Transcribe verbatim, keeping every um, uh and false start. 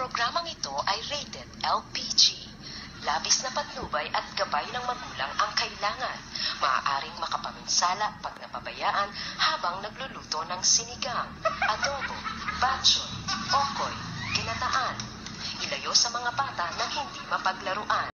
programang ito ay rated L P G. Labis na patnubay at gabay ng magulang ang kailangan. Maaaring makapaminsala pag napabayaan habang nagluluto ng sinigang, adobo, batchoy, okoy, ginataan. Ilayo sa mga bata nang hindi mapaglaruan.